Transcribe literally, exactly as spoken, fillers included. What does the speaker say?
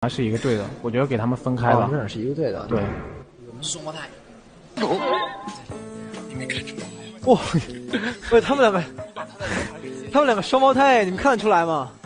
还是一个队的，我觉得给他们分开了。 哦，这是一个队的。 对。 双胞胎。 你没看出来？ 哇，不是他们两个，他们两个双胞胎，你们看得出来吗？